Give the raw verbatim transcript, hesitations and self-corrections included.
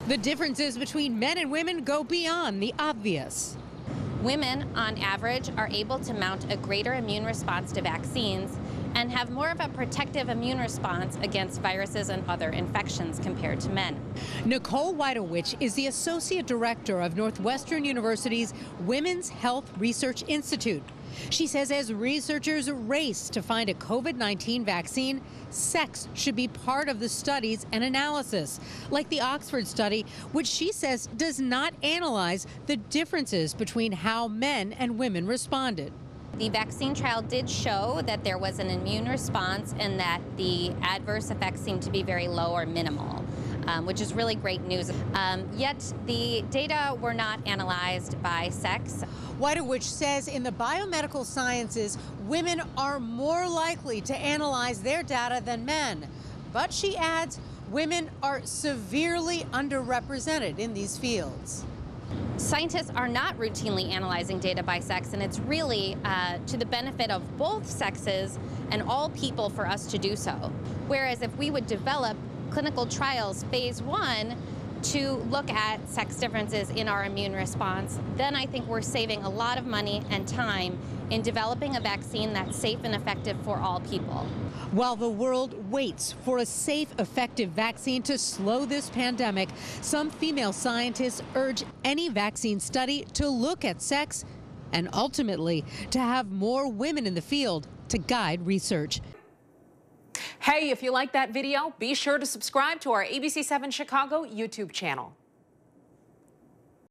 The differences between men and women go beyond the obvious. Women, on average, are able to mount a greater immune response to vaccines and have more of a protective immune response against viruses and other infections compared to men. Nicole Weidowich is the Associate Director of Northwestern University's Women's Health Research Institute. She says as researchers race to find a COVID nineteen vaccine, sex should be part of the studies and analysis, like the Oxford study, which she says does not analyze the differences between how men and women responded. The vaccine trial did show that there was an immune response and that the adverse effects seemed to be very low or minimal, um, which is really great news. Um, yet the data were not analyzed by sex. Weidowich says in the biomedical sciences, women are more likely to analyze their data than men. But she adds, women are severely underrepresented in these fields. Scientists are not routinely analyzing data by sex, and it's really uh, to the benefit of both sexes and all people for us to do so. Whereas if we would develop clinical trials phase one to look at sex differences in our immune response, then I think we're saving a lot of money and time in developing a vaccine that's safe and effective for all people. While the world waits for a safe, effective vaccine to slow this pandemic, some female scientists urge any vaccine study to look at sex and ultimately to have more women in the field to guide research. Hey, if you like that video, be sure to subscribe to our A B C seven Chicago YouTube channel.